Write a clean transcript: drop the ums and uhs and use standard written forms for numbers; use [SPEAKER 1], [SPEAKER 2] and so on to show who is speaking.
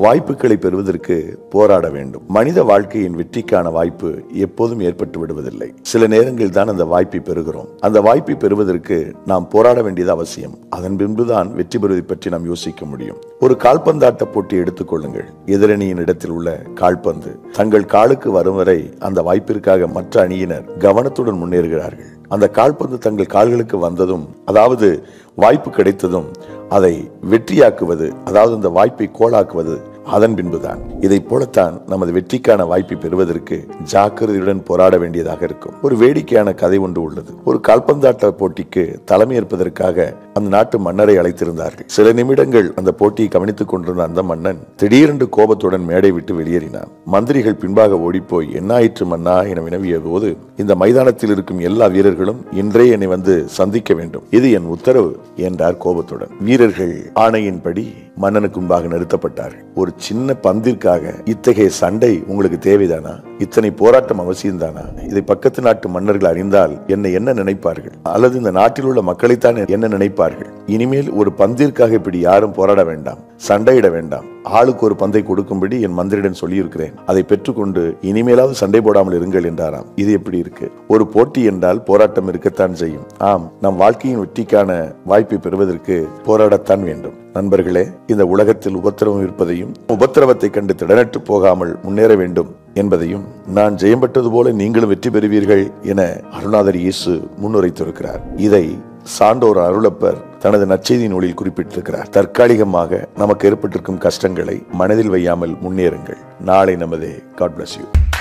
[SPEAKER 1] வாய்ப்புகளை பெறுவதற்கு போராட வேண்டும். மனித வாழ்க்கையின் வெற்றிக்கான வாய்ப்பு எப்போதும் ஏற்பட்டு விடுவதில்லை. சில நேரங்களில் தான் அந்த வாய்ப்பை பெறுகிறோம். அந்த வாய்ப்பை பெறுவதற்கு நாம் போராட வேண்டியது அவசியம். அதன் பின்புதான் வெற்றி பெறுவதை பற்றி நாம் யோசிக்க முடியும். ஒரு கால்பந்தாட்ட போட்டி எடுத்துக்கொள்ளுங்கள். எதிரணியின் இடத்தில் உள்ள கால்பந்து தங்கள் காலுக்கு வரும் வரை அந்த வாய்ப்பிற்காக மற்ற அணியினர் கவனத்துடன் முன்னேறுகிறார்கள். அந்த கால்பந்து தங்கள் கால்களுக்கு வந்ததும், அதாவது வாய்ப்பு கிடைத்ததும் அதை வெற்றியாக்குவது, அதாவது அந்த வாய்ப்பை கோலாக்குவது அதன் பின்புதான். இதை போலத்தான் நமது வெற்றிக்கான வாய்ப்பை பெறுவதற்கு ஜாக்கிரதையுடன் போராட வேண்டியதாக இருக்கும். ஒரு வேடிக்கையான கதை ஒன்று உள்ளது. ஒரு கால்பந்தாட்ட போட்டிக்கு தலைமை ஏற்பதற்காக அந்த நாட்டு மன்னரை அழைத்திருந்தார்கள். சில நிமிடங்கள் அந்த போட்டியை கவனித்துக் கொண்டிருந்த அந்த மன்னன் திடீரென்று கோபத்துடன் மேடை விட்டு வெளியேறினான். மந்திரிகள் பின்பாக ஓடிப்போய் என்னாயிற்று மன்னா என வினவிய போது, இந்த மைதானத்தில் இருக்கும் எல்லா வீரர்களும் இன்றே என்னை வந்து சந்திக்க வேண்டும், இது என் உத்தரவு என்றார் கோபத்துடன். வீரர்கள் ஆணையின்படி மன்னனுக்கு முன்பாக நிறுத்தப்பட்டார்கள். ஒரு சின்ன பந்திற்காக இத்தகைய சண்டை உங்களுக்கு தேவைதானா? இத்தனை போராட்டம் அவசியம்தானா? இதை பக்கத்து நாட்டு மன்னர்கள் அறிந்தால் என்ன நினைப்பார்கள்? அல்லது இந்த நாட்டில் உள்ள மக்களைத்தான் என்ன நினைப்பார்கள்? இனிமேல் ஒரு பந்திற்காக இப்படி யாரும் போராட வேண்டாம், சண்டையிட வேண்டாம். ஆளுக்கு ஒரு பந்தை கொடுக்கும்படி என் மந்திரிடன் சொல்லியிருக்கிறேன். அதை பெற்றுக்கொண்டு இனிமேலாவது சண்டை போடாமல் இருங்கள் என்றாராம். இது எப்படி இருக்கு? ஒரு போட்டி என்றால் போராட்டம் இருக்கத்தான் செய்யும். ஆம், நம் வாழ்க்கையின் வெற்றிக்கான வாய்ப்பை பெறுவதற்கு போராடத்தான் வேண்டும். நண்பர்களே, இந்த உலகத்தில் உபத்திரவம் இருப்பதையும் உபத்திரவத்தை கண்டு திடனற்று போகாமல் முன்னேற வேண்டும் என்பதையும், நான் ஜெயம் பெற்றது போல நீங்களும் வெற்றி பெறுவீர்கள் என அருணாதர் இயேசு முன்னுரைத்திருக்கிறார். இதை சான்றோர் அருளப்பர் தனது நற்செய்தி நூலில் குறிப்பிட்டிருக்கிறார். தற்காலிகமாக நமக்கு ஏற்பட்டிருக்கும் கஷ்டங்களை மனதில் வையாமல் முன்னேறுங்கள். நாளை நமதே. God bless you.